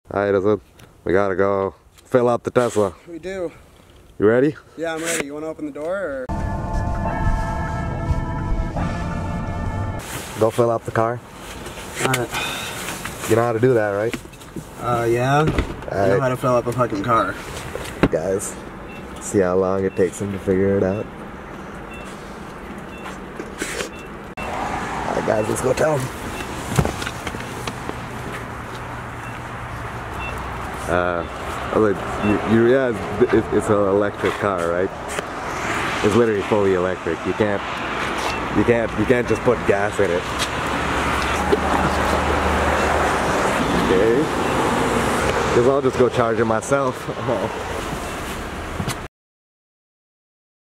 Alright, Izzy, we gotta go fill up the Tesla. We do. You ready? Yeah, I'm ready. You want to open the door or? Go fill up the car. Alright. You know how to do that, right? Yeah. All I know right. how to fill up a fucking car. Guys, see how long it takes him to figure it out. Alright guys, let's go tell him. You realize it's an electric car, right? It's literally fully electric. You can't just put gas in it. Okay. Because I'll just go charge it myself.